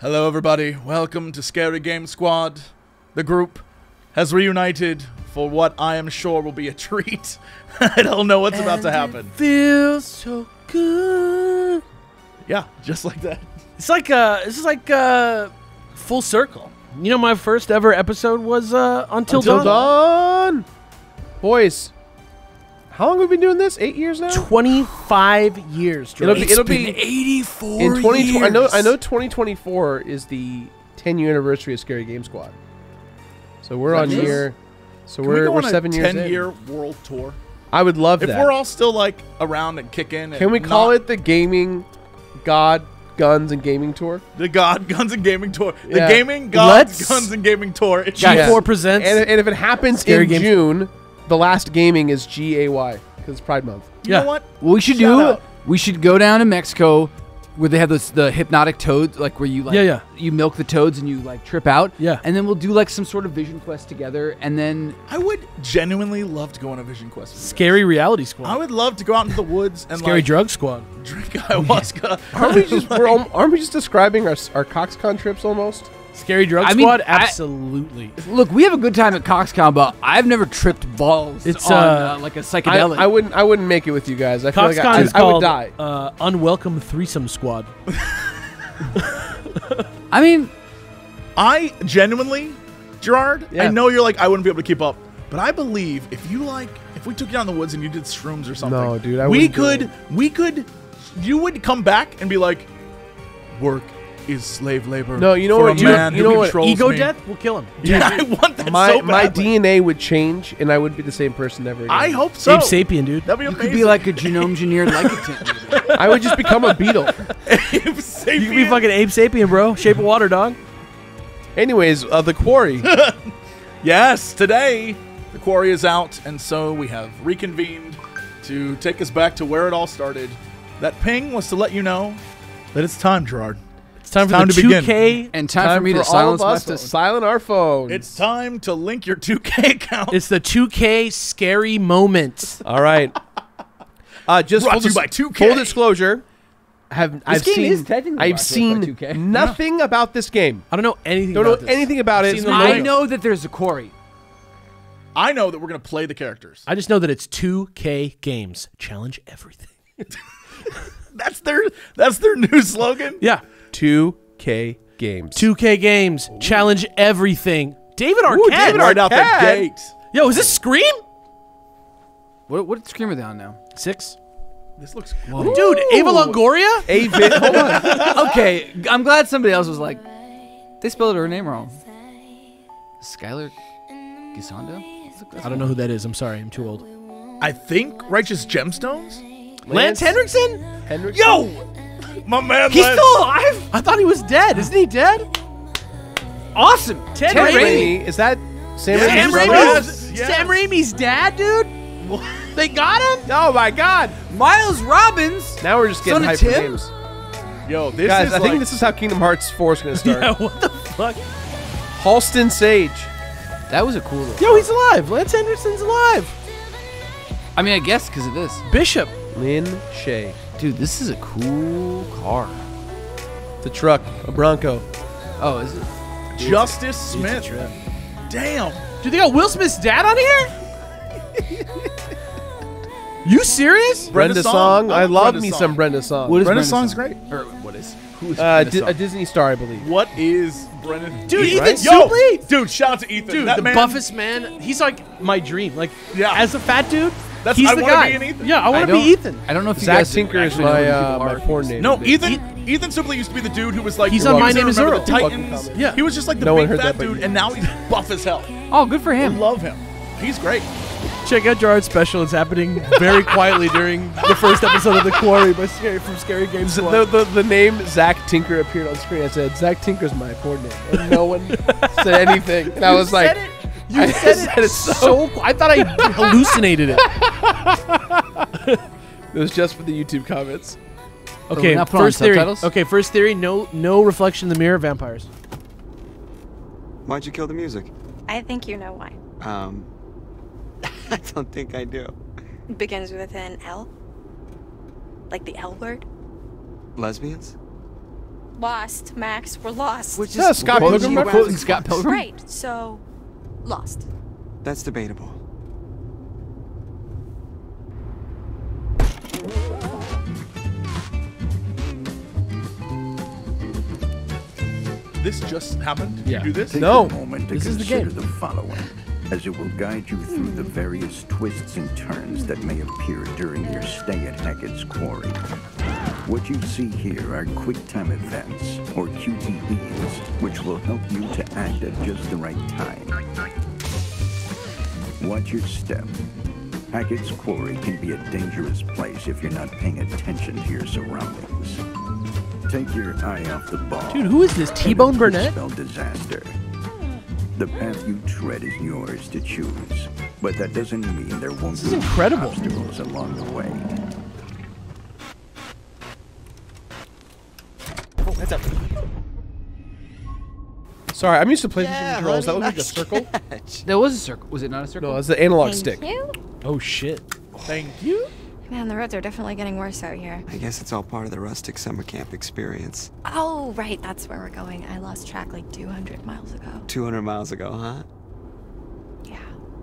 Hello everybody, welcome to Scary Game Squad. The group has reunited for what I am sure will be a treat. I don't know what's about to happen. It feels so good. Yeah, just like that. It's like full circle. You know, my first ever episode was Until Dawn. Boys, how long have we been doing this? 8 years now? 25 years. It'll be 84 in 2020. years. I know 2024 is the 10-year anniversary of Scary Game Squad. So we're on year. So we're 7 years in. 10-year world tour. I would love that. If we're all still like around and kicking. Can we call it the Gaming God Guns and Gaming Tour? The God Guns and Gaming Tour. The Yeah. Gaming God Guns and Gaming Tour. G4 presents. And if it happens Scary in Games. June, the last gaming is GAY because it's Pride Month. You know what? What we should Shout do, out. we should go down to Mexico where they have the hypnotic toads, like where you you milk the toads and you like trip out. Yeah. And then we'll do like some sort of vision quest together, and then I would genuinely love to go on a vision quest. with you Scary Reality Squad. guys. I would love to go out into the woods and Scary like Drug Squad. drink ayahuasca. Aren't we just describing our CoxCon trips almost? Scary Drug I mean, Squad? Absolutely. look, we have a good time at CoxCon, but I've never tripped balls It's, on like a psychedelic. I wouldn't make it with you guys. I feel like CoxCon is I would called die. Unwelcome Threesome Squad. I mean, I genuinely, Gerard, Yeah. I know you're like, I wouldn't be able to keep up, but I believe if we took you out in the woods and you did shrooms or something, No, dude, I we wouldn't could, you would come back and be like, work is slave labor. No, you know for what, a dude, man you who know what, controls Ego me. death? We'll kill him. Yeah, I want that my so my badly. DNA would change, and I would be the same person ever again. I hope so. Ape Sapien, dude. That'd be you amazing. could be like a genome engineered lycopene. I would just become a beetle. Ape Sapien. You could be fucking Ape Sapien, bro. Shape of Water, dog. Anyways, the Quarry. Yes, today the Quarry is out, and so we have reconvened to take us back to where it all started. That ping was to let you know that it's time, Gerard. It's time for time the to begin. 2K. And time for me to all silence of my us phone. to silent our phones. It's time to link your 2K account. It's the 2K scary moment. all right. Just Brought to you by 2K. Full disclosure. I've game seen is technically brought to us by 2K. nothing about this game. I don't know anything Don't about know this. anything about it. Seen the I logo. know that there's a Quarry. I know that we're going to play the characters. I just know that it's 2K games. Challenge everything. That's their new slogan. Yeah. 2K games. 2K games. Challenge everything. David Arquette. Ooh, David right out the Arquette. gate. Yo, is this Scream? What screen are they on now? 6. This looks Dude, Ava Longoria? Hold on. Okay, I'm glad somebody else was like, they spelled her name wrong. Skylar Gisondo? I don't know who that is. I'm sorry. I'm too old. I think Righteous Gemstones? Lance Henriksen? Hendrickson? Yo! My man He's Lance. still alive? I thought he was dead. Isn't he dead? Awesome. Ted Ted Raimi. Raimi? Is that Sam Yeah, Raimi's Sam brother? Raimi. Raimi's, Yes. Sam Raimi's dad, dude? They got him? Oh my God! Miles Robbins? Now we're just getting Son of hyped for Tim? games. Yo, this Guys, is I like, think this is how Kingdom Hearts 4 is going to start. Yeah, what the fuck? Halston Sage. That was a cool look. Yo, he's alive. Lance Henriksen's alive. I mean, I guess because of this. Bishop. Lynn Shay. Dude, this is a cool car. The truck. A Bronco. Oh, is it? Justice Smith. Damn. Dude, they got Will Smith's dad on here? You serious? Brenda Song? Song. I love love Brenda me Song. some Brenda Song. What is Brenda Brenda Song's Song? great. Or what is? Who is Brenda Song? A Disney star, I believe. What is Brenda? Dude, Ethan right? Yo, Suplee? dude, shout out to Ethan. Dude, That the man, buffest man. He's like my dream. Like, Yeah. as a fat dude, That's- he's I the wanna guy. be an Ethan. Yeah, I want to don't- be Ethan. I don't know if you Zach guys Tinker is actually know who my people my are. porn name. No, Ethan Suplee used to be the dude who was like, He's you on know, My you Name is remember Earl. the Titans. Fucking Yeah. He was just like the No one big heard fat that but dude, you. and now he's buff as hell. Oh, good for I him. love him. He's great. Check out Gerard's special. It's happening very quietly during the first episode of The Quarry by from Scary Games Squad. The name Zach Tinker appeared on screen. I said, Zach Tinker's my porn name. And no one said anything. And I was like, You I said it so. I thought I hallucinated it. it was just for the YouTube comments. Okay, we're not putting on first theory. subtitles? Okay, first theory. No reflection in the mirror. Vampires. Why'd you kill the music? I think you know why. I don't think I do. It begins with an L. Like the L word. Lesbians? lost, Max. We're lost. Which Yeah, is Scott quoting- Pilgrim quoting reference. Scott Pilgrim. Right. So, lost. That's debatable. This just happened? Yeah. You do this? Take No. a moment to This is the consider game. the following, as it will guide you through the various twists and turns that may appear during your stay at Hackett's Quarry. What you see here are quick-time events, or QTEs, which will help you to act at just the right time. Watch your step. Hackett's Quarry can be a dangerous place if you're not paying attention to your surroundings. Take your eye off the ball. Dude, who is this? and T-Bone it could Burnett? spell disaster. The path you tread is yours to choose, but that doesn't mean there won't This is be incredible. obstacles along the way. Oh, heads up. Sorry, I'm used to PlayStation Yeah, controls. That honey, looks like a nice circle. catch. There was a circle. Was it not a circle? No, that's the analog Thank stick. you. Oh shit. Thank you. Man, the roads are definitely getting worse out here. I guess it's all part of the rustic summer camp experience. Oh, right. That's where we're going. I lost track like 200 miles ago. 200 miles ago, huh? Yeah.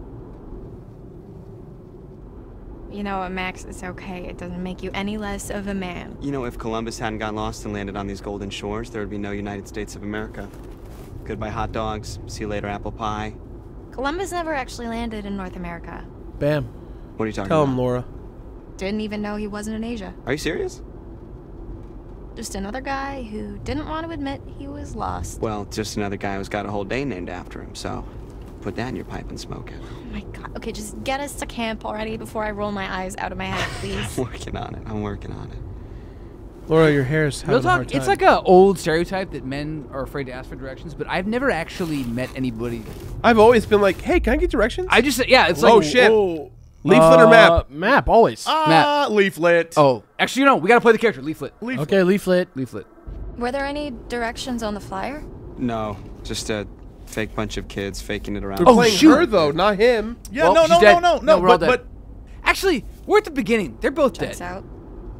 You know what, Max? It's okay. It doesn't make you any less of a man. You know, if Columbus hadn't got lost and landed on these golden shores, there would be no United States of America. Goodbye hot dogs. See you later apple pie. Columbus never actually landed in North America. Bam. What are you talking Tell about? him, Laura. Didn't even know he wasn't in Asia. Are you serious? Just another guy who didn't want to admit he was lost. Well, just another guy who's got a whole day named after him, so put that in your pipe and smoke it. Oh my god. Okay, just get us to camp already before I roll my eyes out of my head, please. I'm working on it. I'm working on it. Laura, your hair's having Real a hard talk, time. it's like a old stereotype that men are afraid to ask for directions, but I've never actually met anybody. I've always been like, hey, can I get directions? I just, yeah, it's Oh, like, shit. Whoa. Leaflet or map? Map, always. Ah, leaflet. oh, actually, no, we gotta play the character, leaflet. Leaflet. Okay, leaflet. Leaflet. Were there any directions on the flyer? No, just a fake bunch of kids faking it around. We're Oh, playing shoot. her, though, not him. Yeah, Well, no, she's no, dead. no, no, we're all but dead. Actually, we're at the beginning. They're both Checks dead. out.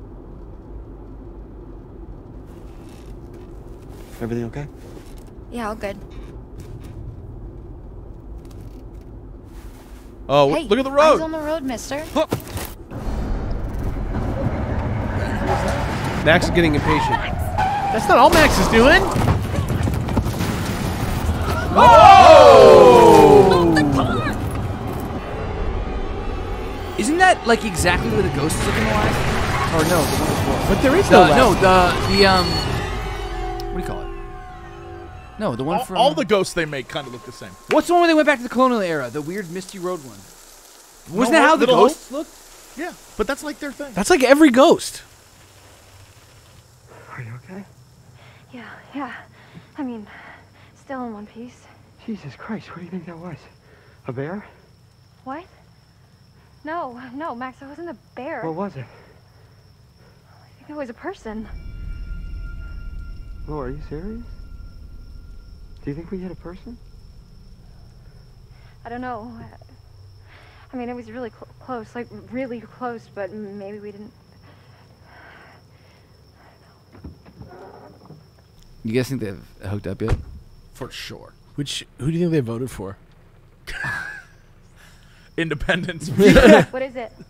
Everything okay? Yeah, all good. Oh, Hey, look at the eyes road. on the road, mister. Max is getting impatient. That's not all Max is doing. Isn't that like exactly where the ghost is looking alive? Or no, the one before. But there is The, no no, last. what do you call it? No, the one from all the ghosts they make kind of look the same. What's the one where they went back to the colonial era? The weird misty road one. Wasn't No, that how the Little ghosts Hope? looked? Yeah, but that's like their thing. That's like every ghost. Are you okay? Yeah. I mean, still in one piece. Jesus Christ, what do you think that was? A bear? What? No, Max, it wasn't a bear. What was it? I think it was a person. Oh, are you serious? Do you think we hit a person? I don't know. I mean, it was really close, like really close, but maybe we didn't. You guys think they've hooked up yet? For sure. Who do you think they voted for? Independence. What is it?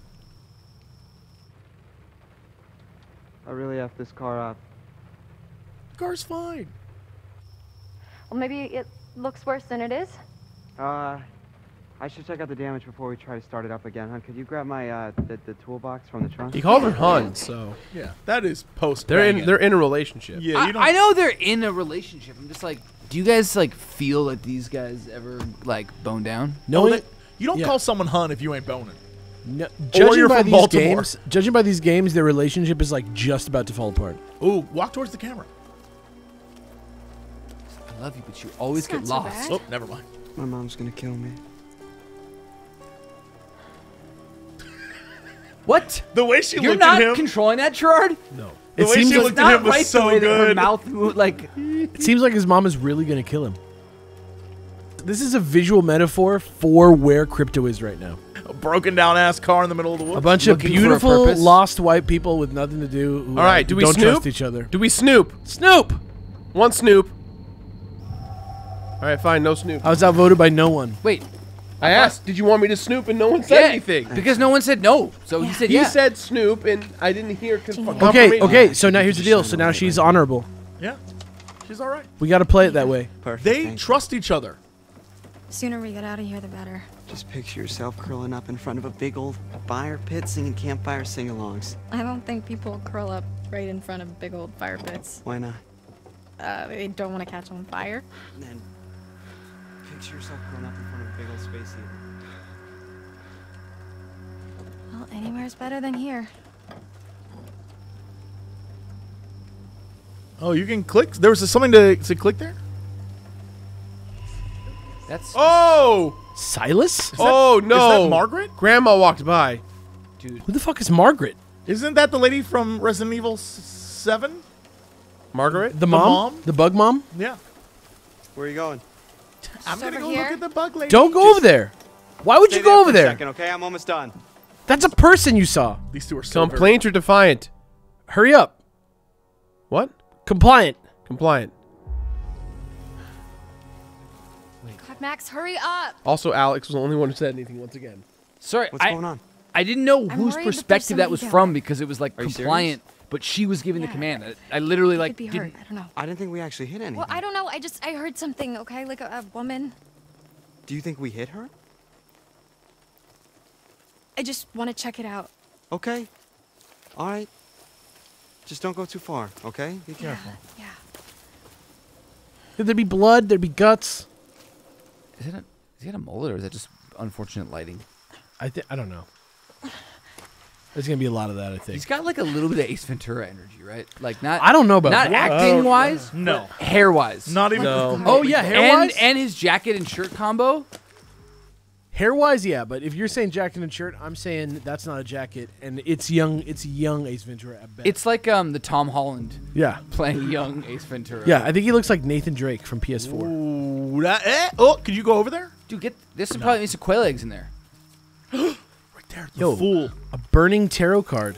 I really effed this car up. Car's fine. Well, maybe it looks worse than it is. I should check out the damage before we try to start it up again, huh? Could you grab my, the toolbox from the trunk? He called her hun, so Yeah, that is post. they're in a relationship. Yeah, you don't. I know they're in a relationship. I'm just like, do you guys like feel that these guys ever like bone down? No, You don't Yeah. call someone hun if you ain't boning. no, you're judging by from these Baltimore. judging by these games, their relationship is like just about to fall apart. Ooh, walk towards the camera. I love you, but you always It's get not so lost. bad. Oh, never mind. My mom's gonna kill me. What? The way she You're looked not at him. controlling that, Gerard? No, The it way seems she like, looked at him was right so the way that her good. mouth moved, like. it seems like his mom is really gonna kill him. This is a visual metaphor for where crypto is right now. A broken down ass car in the middle of the woods. A bunch Looking of for a beautiful purpose. lost white people with nothing to do. Who, All right, do we don't snoop? trust each other. Do we snoop? Snoop. One Snoop. All right, fine. No Snoop. I was outvoted by no one. Wait. I asked, did you want me to snoop, and no one said anything. Because no one said no. So he said He yeah. said Snoop, and I didn't hear confirmation. Okay. So now here's the deal. So now she's honorable. Yeah, she's all right. We got to play it that way. Perfect. They thank you. trust each other. The sooner we get out of here, the better. Just picture yourself curling up in front of a big old fire pit singing campfire sing-alongs. I don't think people curl up right in front of big old fire pits. Why not? They don't want to catch on fire. And then picture yourself curling up in front of a big old space heater. Well, anywhere's better than here. Oh, you can click. There was something to click there. That's Oh, Silas? Oh, no. is that Margaret? Grandma walked by. dude. Who the fuck is Margaret? Isn't that the lady from Resident Evil 7? Margaret? The mom? mom? The bug mom? Yeah. Where are you going? I'm gonna over go here? look at the bug lady. Don't go over there. Why would you Stay go over for a there? second, okay? I'm almost done. That's a person you saw. These two are so very- Complaint or defiant? Hurry up. What? Compliant. Compliant. God, Max, hurry up! Also, Alex was the only one who said anything once again. Sorry, What's going on? I didn't know I'm whose worried that there's perspective that somebody was down from there. because it was like Are you compliant, but she was giving the Yeah. command. I literally like Could be hurt. didn't. I don't know. I didn't think we actually hit anything. Well, I don't know. I heard something. Okay, like a woman. Do you think we hit her? I just want to check it out. Okay. All right. Just don't go too far, okay? Be careful. Yeah. There'd be blood. There'd be guts. Is he got a mullet or is that just unfortunate lighting? I don't know. There's gonna be a lot of that. I think. He's got like a little bit of Ace Ventura energy, right? Like not. I don't know about not that. acting wise. No. Hair wise. Not even. No. Oh yeah, hair wise. and his jacket and shirt combo. Hair wise, yeah. But if you're saying jacket and shirt, I'm saying that's not a jacket, and it's young. It's young Ace Ventura at best. It's like the Tom Holland yeah, playing young Ace Ventura. yeah. I think he looks like Nathan Drake from PS4. Ooh, could you go over there? Dude, there's some probably some quail eggs in there. Right there. The Yo. fool. A burning tarot card.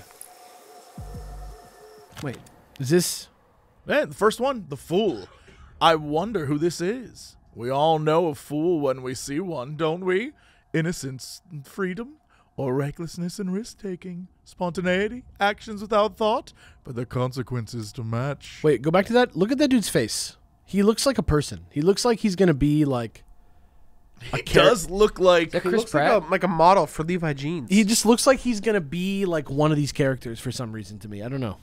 Wait, is this? Yeah, the first one, the fool. I wonder who this is. We all know a fool when we see one, don't we? Innocence and freedom, or recklessness and risk-taking, spontaneity, actions without thought, but the consequences to match. Wait, go back to that. Look at that dude's face. He looks like a person. He looks like he's gonna be like. He does look like. Is that He Chris looks Pratt? like a model for Levi jeans. He just looks like he's gonna be like one of these characters for some reason to me. I don't know.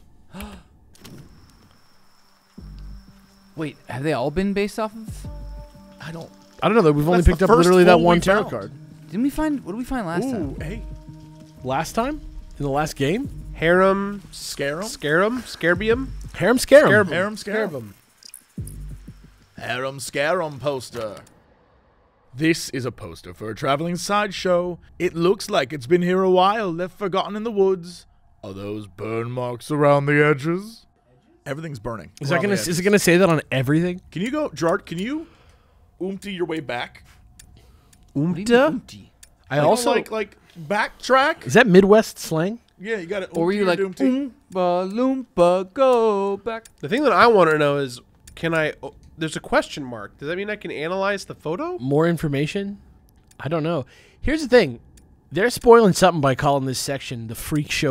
Wait, have they all been based off of? I don't. I don't know. Though we've only That's the picked up first literally that fool we one tarot found. card. Didn't we find? What did we find last time? Ooh, hey. Last time in the last game, Harem, Scare 'em? Scarbium. Harem Scarum. Harem Scarum. Harem Scarum poster. This is a poster for a traveling sideshow. It looks like it's been here a while, left forgotten in the woods. Are those burn marks around the edges? Everything's burning. Is around that the gonna? Is edges. it gonna say that on everything? Can you go, Jart? Can you oomty your way back? What do you mean, oomty? I Like, also like backtrack. is that Midwest slang? Yeah, you got it. Or were you like Oompa Loompa go back? The thing that I want to know is, can I? Oh, there's a question mark. Does that mean I can analyze the photo? More information? I don't know. Here's the thing: they're spoiling something by calling this section the Freak Show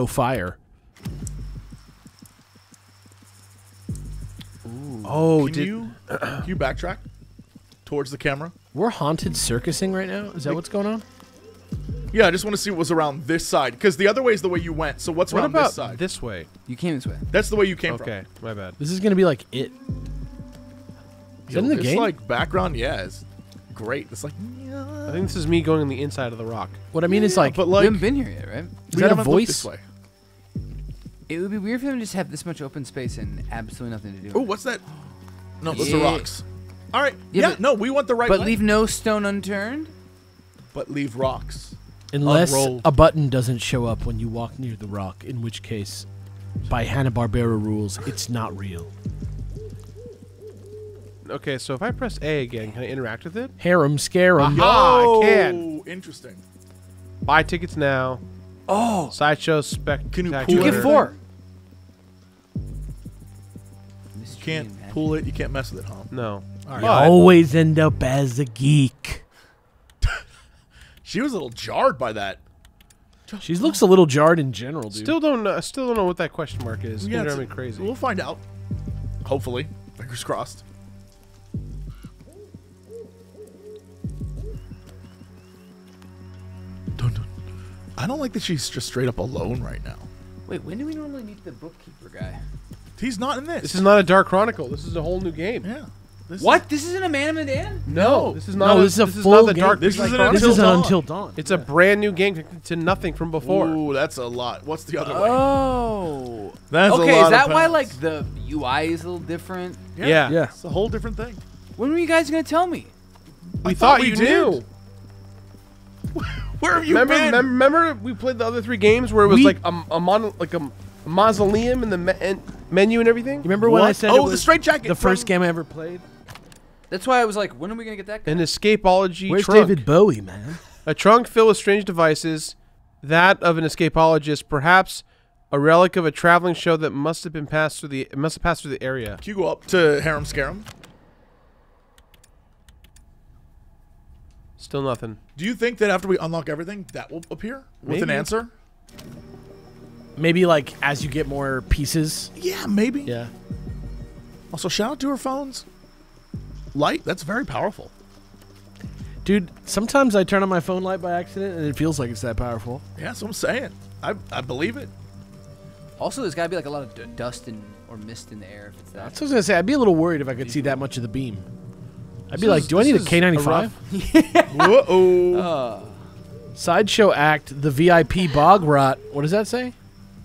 Fire. Oh, Can you backtrack towards the camera? We're haunted circusing right now. Is that what's going on? Yeah, I just want to see what was around this side, because the other way is the way you went. So what's what around about this side? this way? You came this way. That's the way you came Okay, my bad. This is gonna be like it. Is that in the this game? like background, yeah, it's great. It's like, I think this is me going on the inside of the rock. What I mean is like, but We like, haven't been here yet, right? is we that a haven't looked this voice? way. It would be weird for them to just have this much open space and absolutely nothing to do. Oh, with what's that? No, those are Yeah. rocks. All right, Yeah, yeah, but- no, we want the right it. But way. leave no stone unturned. But leave rocks. Unless Unrolled. a button doesn't show up when you walk near the rock, in which case, by Hanna-Barbera rules, it's not real. Okay, so if I press A again, can I interact with it? Harem Scarum. Aha, I can. Interesting. Buy tickets now. Oh, Sideshow spectacular. pull you it get in? 4. Can't pull it. You can't mess with it, huh? No. All right. You always end up as a geek. She was a little jarred by that. She looks a little jarred in general, dude. Still don't know what that question mark is. Yeah, It's driving me crazy. We'll find out. Hopefully. Fingers crossed. Dun, dun. I don't like that she's just straight up alone right now. Wait, when do we normally meet the bookkeeper guy? He's not in this. This is not a Dark Chronicle. This is a whole new game. Yeah. What? This isn't a Man of Medan? No, this is not. No, this is a this full is not the game. Dark. This Knight isn't Chronicles. This is Dawn. Until Dawn. It's a brand new game connected to nothing from before. Ooh, that's a lot. What's the other way? Oh. That's a Okay, lot is of that why pounds. like the UI is a little different? Yeah. Yeah. It's a whole different thing. When were you guys gonna tell me? We thought we you did. knew. Where have you Remember, we played the other 3 games where it was We- like a mausoleum in the menu and everything. You remember when I said Oh, it the was straitjacket the first from- game I ever played? That's why I was like, when are we gonna get that guy? An escapology Where's trunk. David Bowie, man? A trunk filled with strange devices, that of an escapologist, perhaps a relic of a traveling show that must have passed through the area. Can you go up to Harem Scarum? Still nothing. Do you think that after we unlock everything, that will appear with an Maybe. answer? Maybe like as you get more pieces. Yeah, maybe. Yeah. Also, shout out to her phones. Light, that's very powerful. Dude, sometimes I turn on my phone light by accident and it feels like it's that powerful. Yeah, that's what I'm saying. I believe it. Also, there's gotta be like a lot of dust or mist in the air if it's that. That's what I was going to say. I'd be a little worried if I could see that much of the beam. I'd be This like, is- do I need a this is K95? Whoa. Sideshow Act, the VIP Bog Rot. What does that say?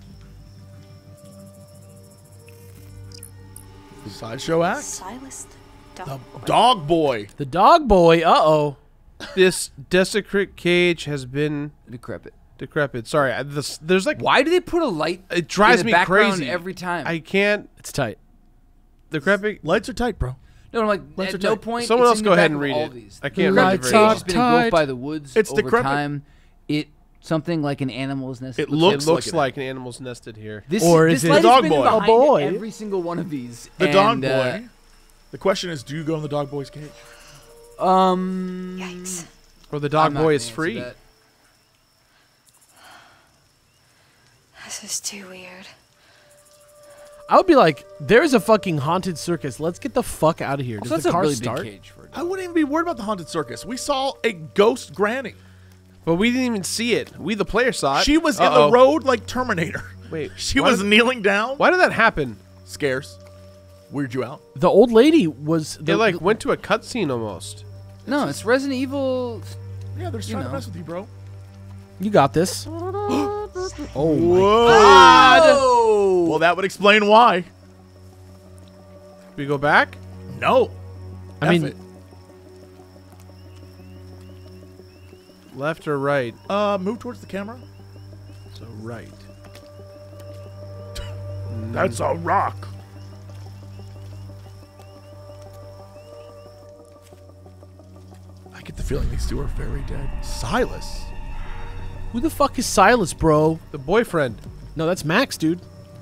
Sideshow act. Silas the The dog boy. The Dog Boy. Uh-oh. This desecrate cage has been Decrepit. Sorry, there's like Why do they put a light it drives in the me background crazy every time? I can't. It's tight. Decrepit. Lights are tight, bro. no, I'm like, Lights are at no tight. point. Someone it's else in go the ahead back and of read all it. these. I can't Lights read The it cage very are has been engulfed tight. by the woods It's over decrepit. time. Something like an animal's nest. It It looks looks like like an animal's nested here. This, Or this is it light the has dog been boy? behind A boy. every single one of these. The and, dog boy. The question is, do you go in the dog boy's cage? Yikes. Or the I'm dog not boy gonna is answer free. that. This is too weird. I would be like, there's a fucking haunted circus. Let's get the fuck out of here. Also, Does that's the a car really start? big cage for a dog. I wouldn't even be worried about the haunted circus. We saw a ghost granny. But we didn't even see it. We, the player, saw it. She was in Uh-oh. the road like Terminator. Wait, She why was did- kneeling down. Why did that happen? Scares. Weird you out. The old lady was... It like went to a cutscene almost. No, it's Resident Evil. Yeah, they're just You trying to know. mess with you, bro. You got this. Oh, my Whoa. Well, that would explain why. We go back? No. I F mean- it. Left or right? Move towards the camera. So right. That's a rock. I get the feeling these two are very dead. Silas. Who the fuck is Silas, bro? The boyfriend. No, that's Max, dude.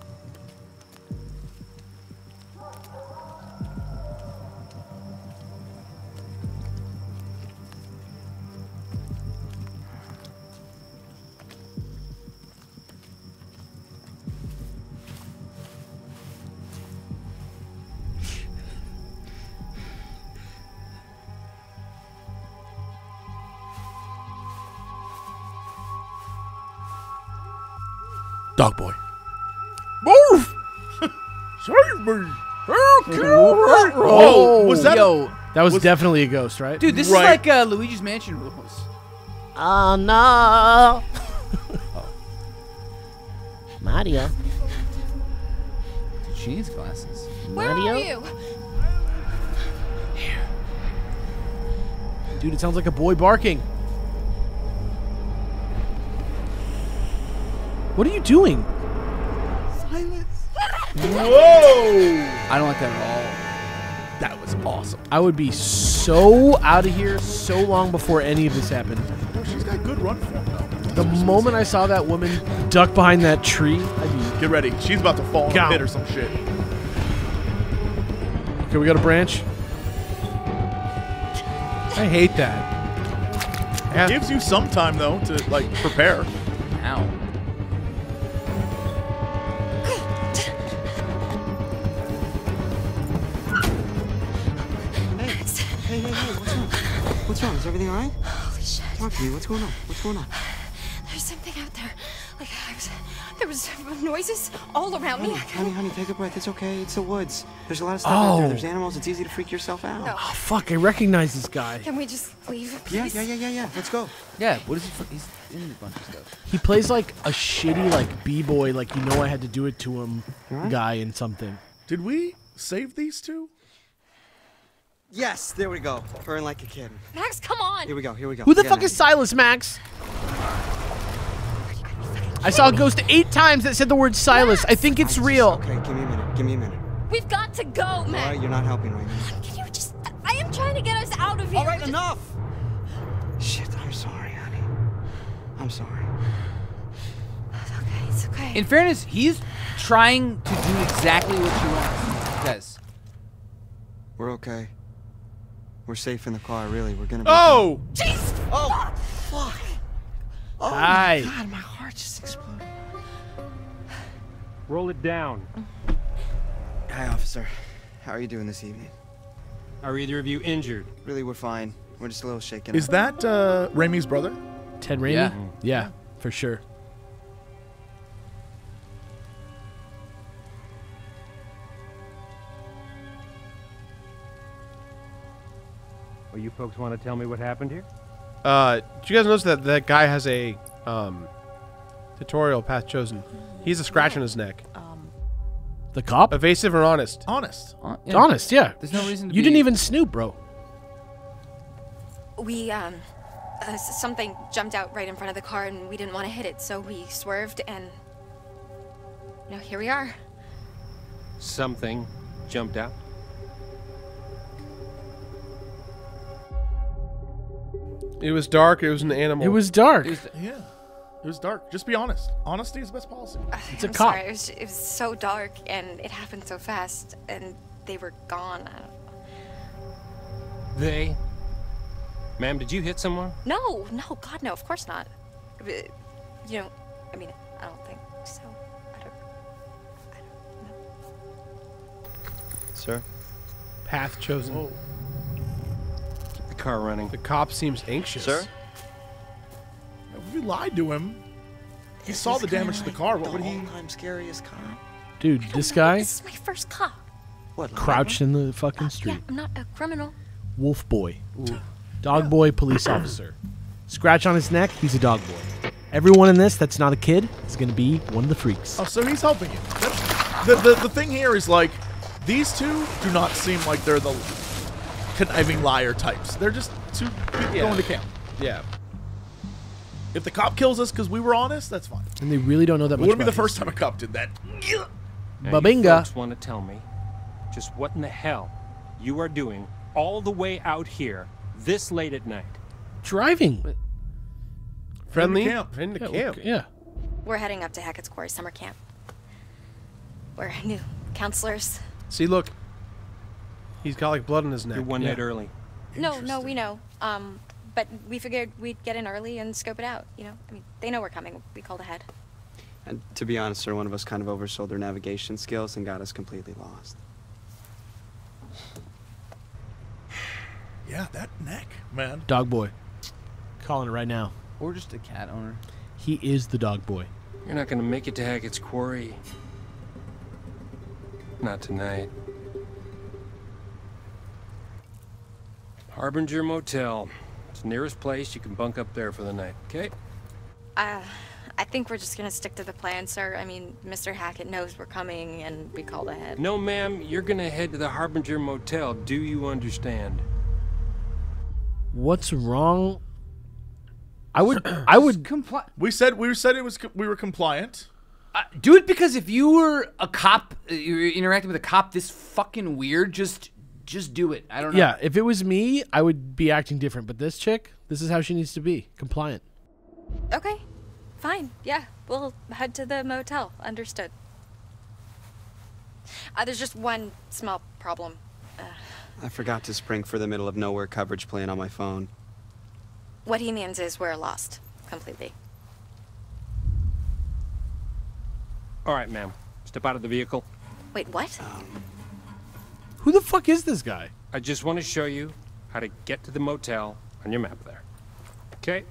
Dog boy. Move! Save me. Oh, was that? Yo, That was Was- definitely a ghost, right? dude, this Right. is like Luigi's Mansion rules. Oh, no. Mario. Dude, she needs glasses. Where are you? Dude, it sounds like a boy barking. What are you doing? Whoa. I don't like that at all. That was awesome. I would be so out of here so long before any of this happened. Oh, she's got good run form, though. The moment I saw that woman duck behind that tree, I'd be... Get ready. She's about to fall in a Go. pit or some shit. Okay, we got a branch. I hate that. It gives you some time though to like prepare. Ow. Hey, what's wrong? What's wrong? Is everything all right? Holy shit. Talk to me. What's going on? What's going on? There's something out there. Like, there was noises all around me. Honey, take a breath. It's okay. It's the woods. There's a lot of stuff out there. There's animals. It's easy to freak yourself out. No. Oh, fuck, I recognize this guy. Can we just leave, Yeah. please? Let's go. Yeah, what is he? He's in a bunch of stuff. He plays like a shitty, like, B-boy, like, you know I had to do it to him guy in something. Did we save these two? Yes, there we go. Purring like a kid. Max, come on. Here we go. Who the fuck is Silas, Max? I saw a ghost 8 times that said the word Silas. I think it's real. Okay, give me a minute. We've got to go, All Max. right, you're not helping right now. Can you just... I am trying to get us out of here. All right, enough! Shit, I'm sorry, honey. I'm sorry. It's okay. In fairness, he's trying to do exactly what she wants. Guys. We're okay. We're safe in the car, really. We're gonna be Oh! Jeez! Oh, fuck! Oh, Hi. my God, my heart just exploded. Roll it down. Hi, officer. How are you doing this evening? Are either of you injured? Really, we're fine. We're just a little shaken Is up. that Raimi's brother? Ted Raimi? Yeah. Yeah, for sure. Well, you folks want to tell me what happened here? Did you guys notice that that guy has a tutorial path chosen? He's a scratch on his neck. The cop? Evasive or honest? Honest. It's honest, yeah. There's no reason to You be... didn't even snoop, bro. We, something jumped out right in front of the car and we didn't want to hit it, so we swerved and... Now here we are. Something jumped out. It was dark. It was an animal. It was dark. Yeah. It was dark. Just be honest. Honesty is the best policy. It's a I'm cop. sorry, it was so dark and it happened so fast and they were gone. They? Ma'am, did you hit someone? No, God, no, of course not. But, you know, I mean, I don't think so. I don't know. Sir? path chosen. Whoa. Keep the car running. The cop seems anxious. Sir? If we lied to him, he saw the damage to the car. What would he? I'm scariest cop. Dude, this guy This is my first cop. What? crouched in the fucking Yeah, street. I'm not a criminal. Wolf boy. Dog boy, police officer. Scratch on his neck, he's a dog boy. Everyone in this that's not a kid is going to be one of the freaks. Oh, so he's helping you. The thing here is like, these two do not seem like they're the conniving liar types. They're just two people going to camp. Yeah. If the cop kills us because we were honest, that's fine. And they really don't know that It much wouldn't be about the first history. time a cop did that. Now, you Babinga. folks want to tell me just what in the hell you are doing all the way out here this late at night? Driving. Friendly? camp. Friend to Yeah, camp. yeah. We're heading up to Hackett's Quarry summer camp. We're new counselors. See, look. He's got like blood on his neck. You're one night early. No, we know. But we figured we'd get in early and scope it out, you know? I mean, they know we're coming. We called ahead. And to be honest, sir, one of us kind of oversold their navigation skills and got us completely lost. Yeah, that neck, man. Dog boy. Calling it right now. Or just a cat owner. He is the dog boy. You're not going to make it to Hackett's Quarry. Not tonight. Harbinger Motel. It's the nearest place. You can bunk up there for the night, okay? I think we're just gonna stick to the plan, sir. I mean, Mr. Hackett knows we're coming and we called ahead. No, ma'am. You're going to head to the Harbinger Motel. Do you understand? What's wrong? I would Comply. We said we were compliant. Do it, because if you were a cop, you're interacting with a cop this fucking weird, just do it. I don't know. Yeah, if it was me, I would be acting different, but this chick, this is how she needs to be. Compliant. Okay, fine. Yeah, we'll head to the motel. Understood. There's just one small problem. I forgot to spring for the middle of nowhere coverage plan on my phone. What he means is we're lost. Completely. All right, ma'am. Step out of the vehicle. Wait, what? Who the fuck is this guy? I just want to show you how to get to the motel on your map there. Okay?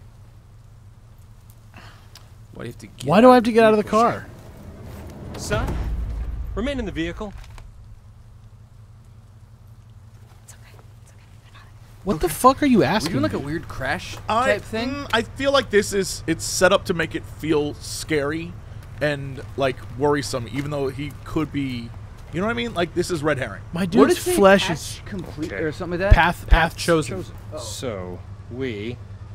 Why do you have to get Why do I have to get out of the car? Son, remain in the vehicle. It's okay. It's okay. I got it. What the fuck are you We're asking? doing like a me? weird crash type thing. I feel like it's set up to make it feel scary and like worrisome, even though he could be, you know what I mean? Like this is red herring. My What dude's if they flesh patch is complete Okay. or something like that? path chosen. So, we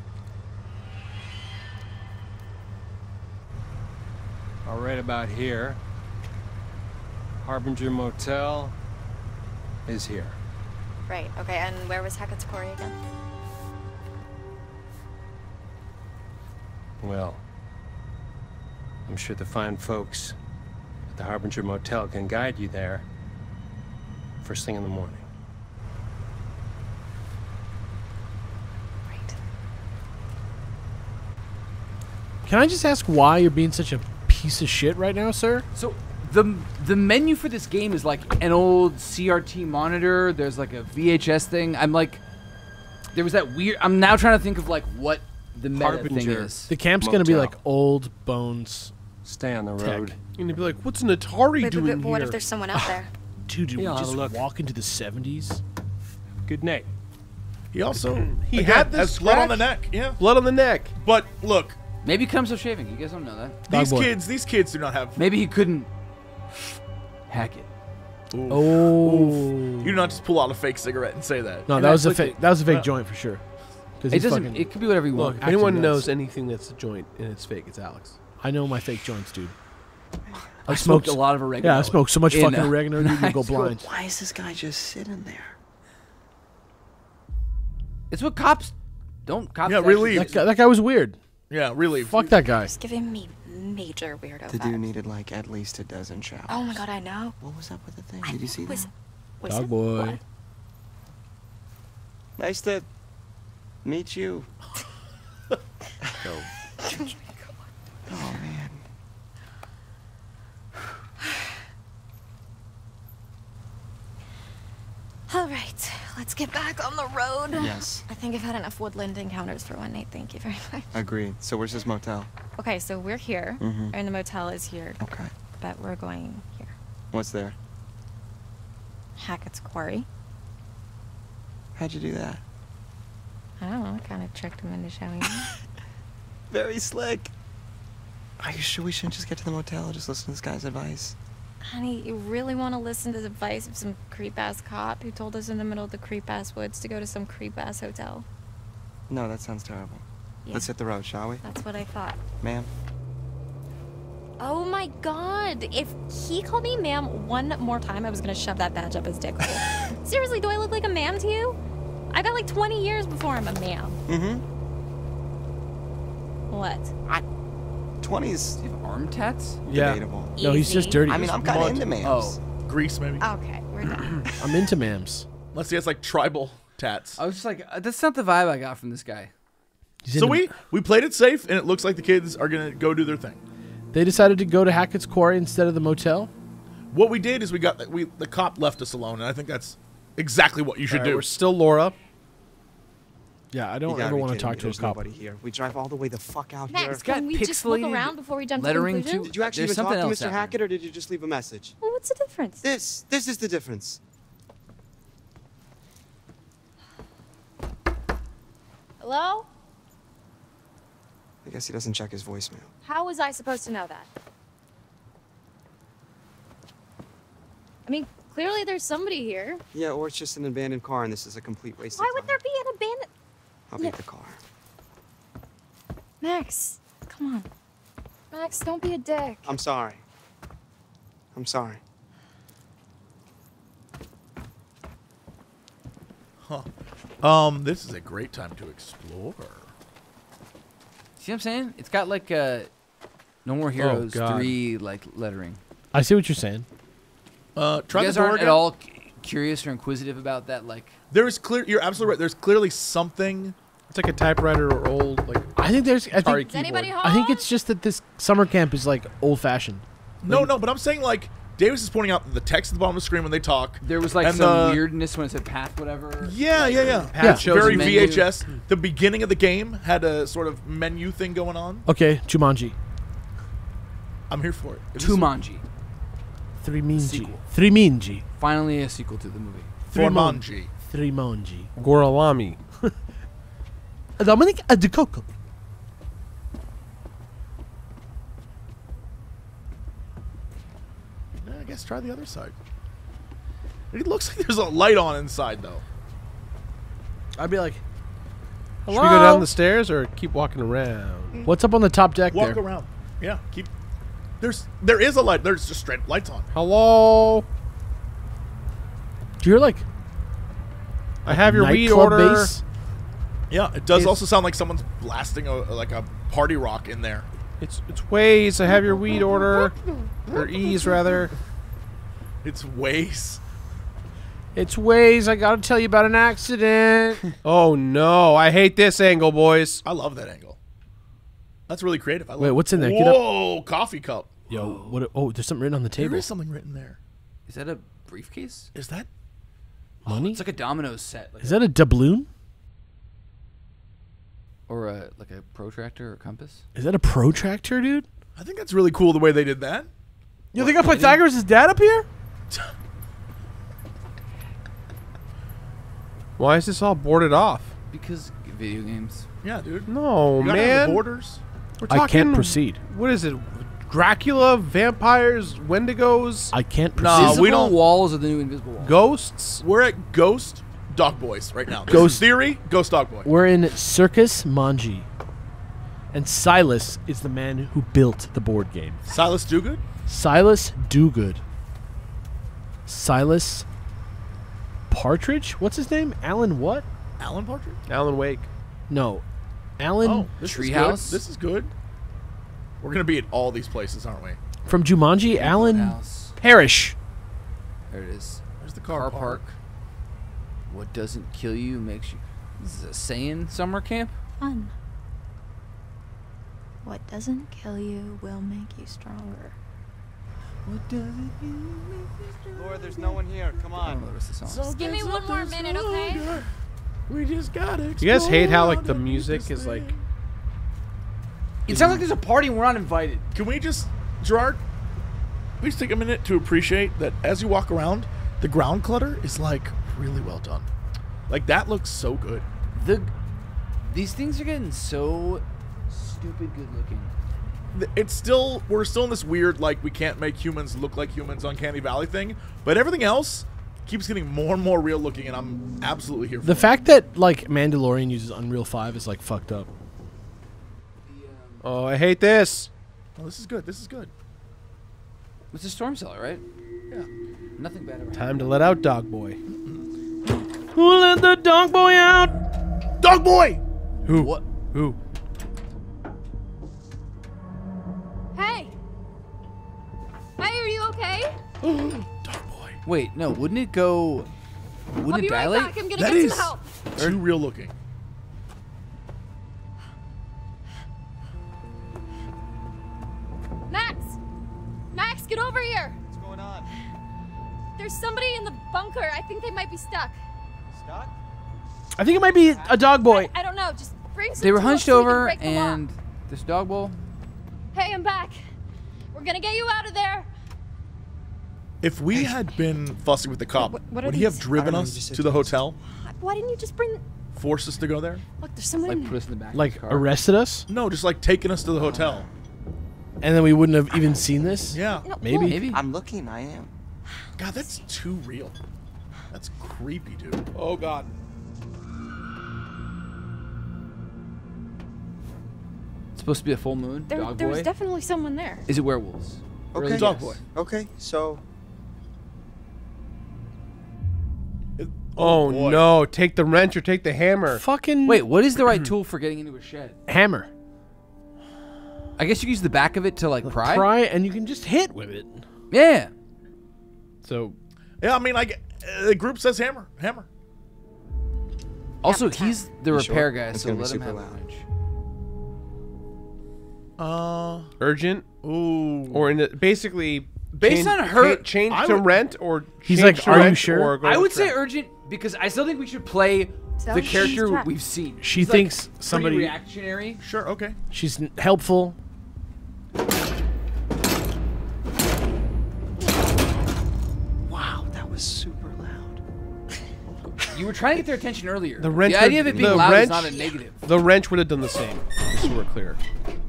are right about here. Harbinger Motel is here. Right, okay, and where was Hackett's Quarry again? Well, I'm sure the fine folks at the Harbinger Motel can guide you there first thing in the morning. Right. Can I just ask why you're being such a piece of shit right now, sir? So the menu for this game is like an old CRT monitor. There's like a VHS thing. I'm like, there was that weird. I'm now trying to think of like what the meta thing Harbinger. is. The camp's gonna be Motel. like old bones. Stay on the Tech. road. You're gonna be like, what's an Atari Wait, doing but what here? if there's someone out there? Dude, did we Yeah, I'll just look. walk into the 70s? Good night. He also He again, had this has blood on the scratch? neck. Yeah, Blood on the neck. but look, Maybe it comes with shaving. You guys don't know that. these kids do not have. Maybe he couldn't hack it. Oh. You do not just pull out a fake cigarette and say that. No, And that I was a flicked fake. it. That was a fake joint for sure. 'Cause It he's doesn't. fucking- It could be whatever you Look, want. if acting anyone nuts. knows anything that's a joint and it's fake, it's Alex. I know my fake joints, dude. I smoked a lot of oregano. Yeah, I smoked so much in, fucking oregano, dude, you go high school. blind. Why is this guy just sitting there? It's what cops don't. Cops Yeah, actually really. do. That guy was weird. Yeah, really. Fuck that guy. Just giving me major weirdo The vibes. dude needed like at least a dozen showers. Oh my god, I know. What was up with the thing? Did you see Was, that? was Dog it? boy. What? Nice to meet you. Oh man. All right, let's get back on the road. Yes. I think I've had enough woodland encounters for one night. Thank you very much. Agreed. So where's this motel? Okay, so we're here, Mhm. and the motel is here, Okay. but we're going here. What's there? Hackett's Quarry. How'd you do that? I don't know, I kind of tricked him into showing me. Very slick. Are you sure we shouldn't just get to the motel and just listen to this guy's advice? Honey, you really want to listen to the advice of some creep-ass cop who told us in the middle of the creep-ass woods to go to some creep-ass hotel? No, that sounds terrible. Yeah. Let's hit the road, shall we? That's what I thought. Ma'am? Oh my god, if he called me ma'am one more time, I was gonna shove that badge up his dick hole. Seriously, do I look like a ma'am to you? I got like 20 years before I'm a ma'am. Mm-hmm. What? 20's Do you have arm tats? Yeah. debatable. No, he's just Easy. dirty. I mean, I'm kind of into ma'ams. Oh, Grease, maybe. Okay, we're done. I'm into mams. Let's see, it's like tribal tats. I was just like, that's not the vibe I got from this guy. He's So into- we played it safe, and it looks like the kids are gonna go do their thing. They decided to go to Hackett's Quarry instead of the motel. What we did is the cop left us alone, and I think that's exactly what you should All right, do. we're still Laura. Yeah, I You don't gotta ever be want to kidding talk me. to a There's cop. nobody here. We drive all the way the fuck out Max, here. got can we just look pixelated around before we jump to lettering conclusion? too. Did you actually There's even talk something to else Mr. happening. Hackett, or did you just leave a message? Well, what's the difference? This is the difference. Hello? I guess he doesn't check his voicemail. How was I supposed to know that? I mean, clearly there's somebody here. Yeah, or it's just an abandoned car, and this is a complete waste Why of time. would there be an abandoned... I'll get the car. Max, come on. Max, don't be a dick. I'm sorry. I'm sorry. This is a great time to explore. See what I'm saying? It's got like No More Heroes God. 3 like lettering. I see what you're saying. Try You guys the door aren't again. at all curious or inquisitive about that, like. There's you're absolutely right. There's clearly something. It's like a typewriter or old like. I think there's. I Atari think, Is anybody home? I think it's just that this summer camp is like old fashioned. No, but I'm saying like Davis is pointing out the text at the bottom of the screen when they talk. There was like and some weirdness when it said path, whatever. Yeah. Path shows Very a menu. VHS. The beginning of the game had a sort of menu thing going on. Okay, Jumanji. I'm here for it. Tumanji. Threemanji. Threemanji. Finally a sequel to the movie. Formanji. Threemanji. Goralami. Dominic Adikoko. Yeah, I guess try the other side. It looks like there's a light on inside though. I'd be like, Should we go down the stairs or keep walking around? what's up on the top deck Walk there? around. Yeah, keep. There is a light. There's just straight lights on. Hello. Do you hear like I have your weed nightclub order. bass? Yeah, it does It's- also sound like someone's blasting like a party rock in there. It's Waze. I have your weed order. Or Ease rather. It's ways. It's Waze. I gotta tell you about an accident. Oh no! I hate this angle, boys. I love that angle. That's really creative. I love Wait, it. what's in there? Get up. Whoa, coffee cup. Yo, what? Oh, there's something written on the There table. is something written there. Is that a briefcase? Is that? Money? It's like a dominoes set. Like Is that a doubloon? or like a protractor or compass? Is that a protractor, dude? I think that's really cool the way they did that. You think I put Pythagoras' dad up here? Why is this all boarded off? Because video games. Yeah, dude. No, You gotta have the man. borders. We're I can't talking- proceed. What is it? Dracula, vampires, Wendigos, I can't proceed. Nah, Visible we don't- walls are the new invisible walls. ghosts. We're at Ghost Dog Boys right now. Ghost- Theory, Ghost Dog Boy. We're in Circus Manji. And Silas is the man who built the board game. Silas Dogood? Silas Dogood. Silas Partridge? What's his name? Alan what? Alan Partridge? Alan Wake. No. Alan Oh, this is good. Treehouse? This is good. We're going to be at all these places, aren't we? from Jumanji. Alan House. Parrish. There it is. There's the Car car park. What doesn't kill you makes you. This is a Saiyan summer camp? Fun. What doesn't kill you will make you stronger. Laura, there's no one here. Come I don't on. know the rest of the song. Just give me one more minute, okay? We just got it. You guys hate how like the music is like. It sounds like there's a party and we're not invited. Can we just, Gerard, please take a minute to appreciate that as you walk around, the ground clutter is like really well done. Like that looks so good. These things are getting so stupid good looking. It's still, we're still in this weird, like, we can't make humans look like humans Uncanny Valley thing, but everything else keeps getting more and more real looking, and I'm absolutely here for The it. fact that like Mandalorian uses Unreal 5 is like fucked up. Oh, I hate this. Oh, this is good. This is good. It's a storm cellar, right? Yeah. Nothing bad ever Time to let out Dog Boy. Who let the dog boy out? Dog Boy! Who? What? Who? Hey! Hey, are you okay? Dog Boy. Wait, no, wouldn't it go. I'll Wouldn't be it right dilate? back. I'm gonna That get is some help. too real looking. Max! Max, get over here! What's going on? There's somebody in the bunker. I think they might be stuck. Scott? I think it might be a dog boy. I don't know. Just bring some They were tools hunched so we can over break the lock. and this dog bowl. Hey, I'm back. We're gonna get you out of there. If we had been fussing with the cop, What are would he have these? driven us to the hotel? Why didn't you just bring... Forced us to go there? Look, there's someone Like in put there. us in the back Like of the car. arrested us, No, just like taking us to the hotel. and then we wouldn't have even seen this. Yeah. No, Maybe. look. Maybe. I'm looking, I am. God, that's too real. That's creepy, dude. Oh God. It's supposed to be a full moon. Dog There was boy. definitely someone there. Is it werewolves? Okay. Early Dog guess. Boy. Okay, so Oh, boy. no! Take the wrench or take the hammer. Fucking Wait, what is the right tool for getting into a shed? hammer. I guess you can use the back of it to like pry. Pry, and you can just hit with it. Yeah. So Yeah, I mean, The group says hammer. Hammer. Also, he's the You repair sure? guy, It's so gonna be let him super have the loud. wrench. Urgent. Ooh. Or in the, basically Based on her- change I to would- rent or He's change like, to "Are you rent sure?" or go I to would say trap. urgent because I still think we should play So the she's character trapped. we've seen. She He's, thinks pretty somebody- reactionary. Sure. Okay. She's helpful. Wow, that was super loud. You were trying to get their attention earlier. The wrench the idea of would- it being the loud is wrench- not a negative. The wrench would have done the same. Just so we're clear.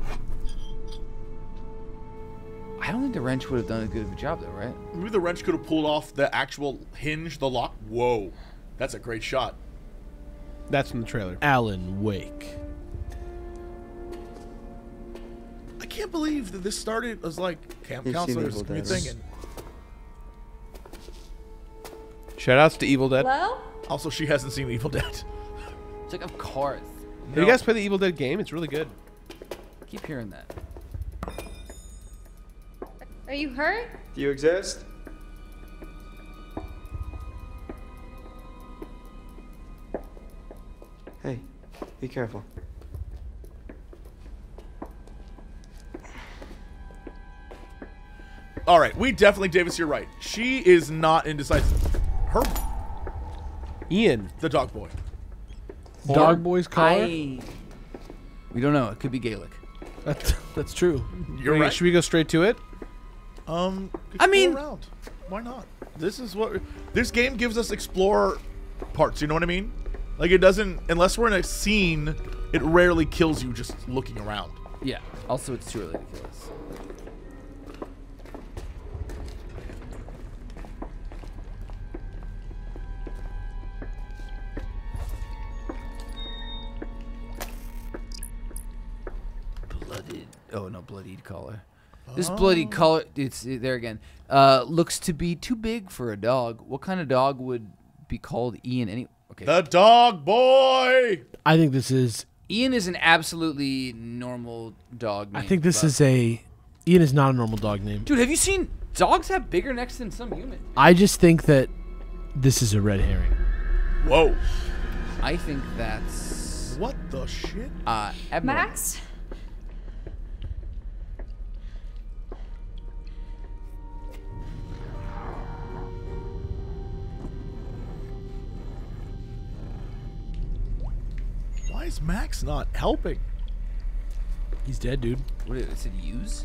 I don't think the wrench would have done as good of a job, though, right? Maybe the wrench could have pulled off the actual hinge, the lock. Whoa, that's a great shot. That's in the trailer. Alan Wake. I can't believe that this started as like camp You've seen counselors Evil can be Dead, thinking. Shoutouts to Evil Dead. Hello? Also, she hasn't seen Evil Dead. It's like, of course. Have you guys play the Evil Dead game? It's really good. I keep hearing that. Are you hurt? Do you exist? Hey, be careful. All right, we definitely, Davis, you're right. She is not indecisive. Her, Ian. the dog boy. Dog boy's collar. We don't know. It could be Gaelic. That's true. You're Wait, right. Should we go straight to it? Explore I mean- around. Why not? This is what this game gives us. Explore parts. You know what I mean? Like it doesn't, unless we're in a scene, it rarely kills you just looking around. Yeah. Also, it's too early to kill us. Blooded. Oh no, bloodied collar. This bloodied collar. It's there again. Looks to be too big for a dog. What kind of dog would be called Ian? Okay. The dog boy. I think this is. Ian is an absolutely normal dog name. I think this but- is a. Ian is not a normal dog name. Dude, have you seen dogs have bigger necks than some humans? I just think that this is a red herring. Whoa. I think that's What the shit? abnormal. Max? Why is Max not helping? He's dead, dude. What is it? Use?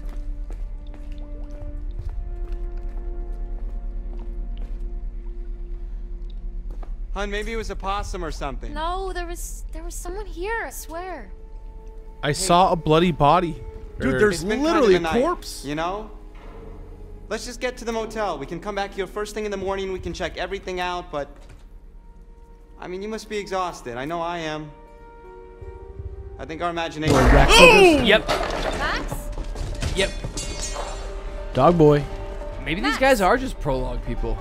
Hun, maybe it was a possum or something. No, there was someone here, I swear. I saw a bloody body. Dude, Or- there's It's been literally kind of a night, corpse. You know? Let's just get to the motel. We can come back here first thing in the morning. We can check everything out, but... I mean, you must be exhausted. I know I am. I think our imagination... Yep. Max? Yep. Dog boy. Maybe these guys are just prologue people.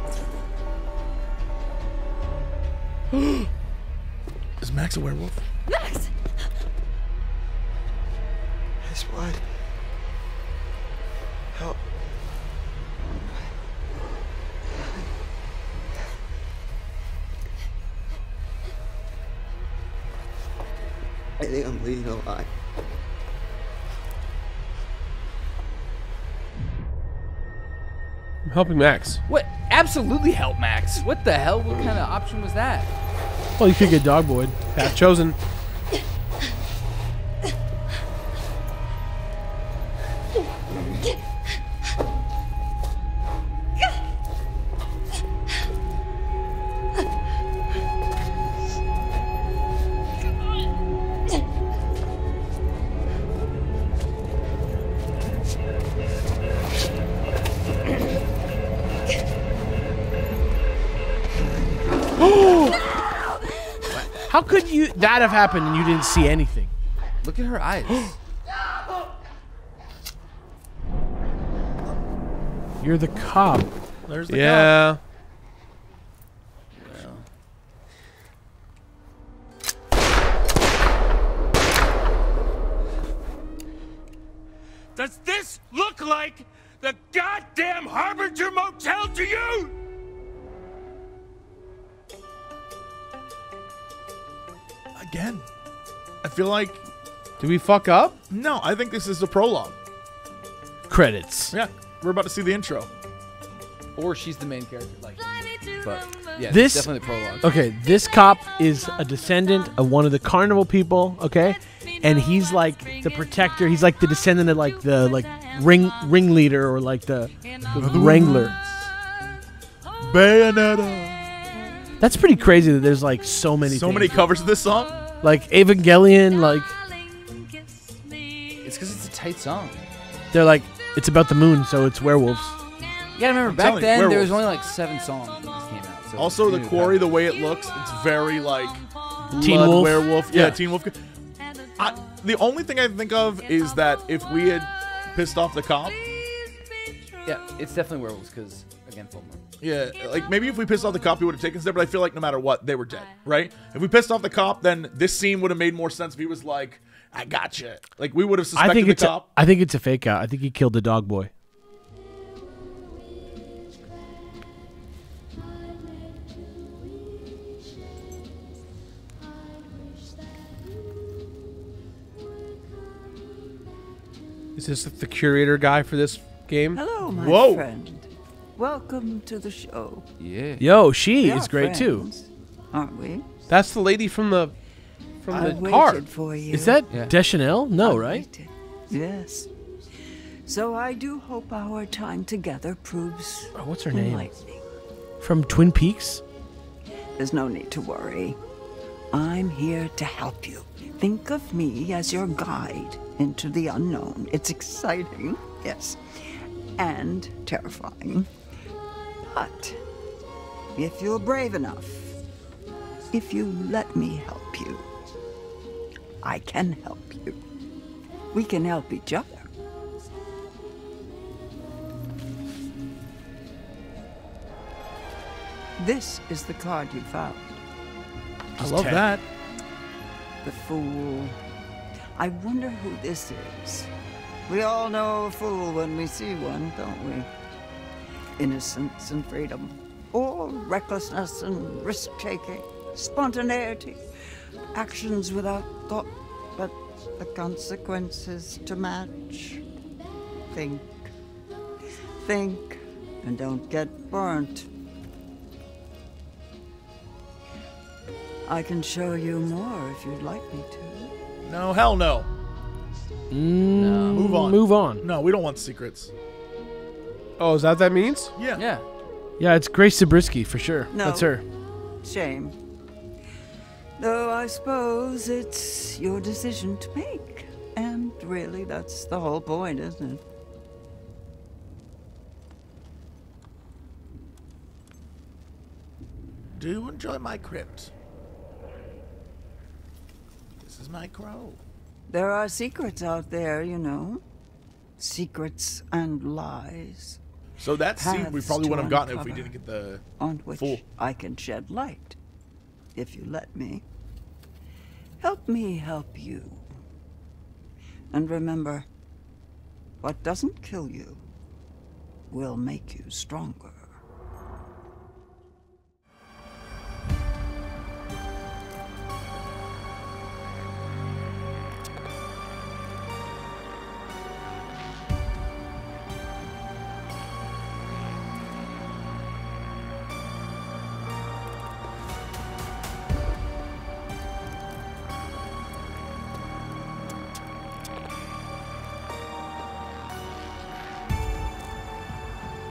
Is Max a werewolf? Max! His blood. Help. I think I'm bleeding a lot. I'm helping Max. What? Absolutely help Max. What the hell? What kind of option was that? Well, you could get dog boyed. Path chosen. How could that have happened and you didn't see anything? Look at her eyes. You're the cop. There's the cop. Yeah. Well, Does this look like the goddamn Harbinger Motel to you? Again, I feel like Do we fuck up? no. I think this is the prologue. Credits. Yeah, we're about to see the intro. Or she's the main character. Like, but yeah, This- it's definitely the prologue. Okay, this cop is a descendant of one of the carnival people, okay? And he's like the protector. He's like the descendant of like the ringleader or like the wrangler. Bayonetta. That's pretty crazy that there's like so many covers of this song. Like Evangelion, like It's because it's a tight song. they're like it's about the moon, so it's werewolves. You gotta remember, back telling you, then there werewolves. was only like 7 songs when this came out. So Also, the dude, Quarry, the way it looks, it's very like Teen blood Wolf? werewolf. Yeah, Yeah. Teen Wolf. The only thing I think of is that if we had pissed off the cop, Yeah, it's definitely werewolves because again, full moon. yeah, like maybe if we pissed off the cop, he would have taken us there. But I feel like no matter what, they were dead, right? If we pissed off the cop, then this scene would have made more sense if he was like, "I gotcha." Like we would have suspected I think the it's cop. I think it's a fake out. I think he killed the dog boy. Is this the curator guy for this game? Hello, my Whoa. friend. Welcome to the show. Yeah. Yo, she We is are great too. friends, aren't we? That's the lady from the I car. waited for you. Is that Yeah. Deschanel? No, I right? waited. Yes. So I do hope our time together proves Oh, what's her name? enlightening. From Twin Peaks? There's no need to worry. I'm here to help you. Think of me as your guide into the unknown. It's exciting, yes, and terrifying. But if you're brave enough, if you let me help you, I can help you. We can help each other. This is the card you found. I love that. The fool. I wonder who this is. We all know a fool when we see one, don't we? Innocence and freedom. Or recklessness and risk-taking. Spontaneity. Actions without thought, but the consequences to match. Think. Think, and don't get burnt. I can show you more if you'd like me to. No, hell no. Move on. Move on. No, we don't want secrets. Oh, is that what that means? Yeah. Yeah. Yeah, it's Grace Zabriskie for sure. No. That's her. Shame. Though I suppose it's your decision to make. And really, that's the whole point, isn't it? Do enjoy my crypt. This is my crow. There are secrets out there, you know. Secrets and lies. So that scene we Paths probably to wouldn't have gotten it if we uncover, didn't get the on which fool. I can shed light, if you let me. Help me help you. And remember, what doesn't kill you will make you stronger.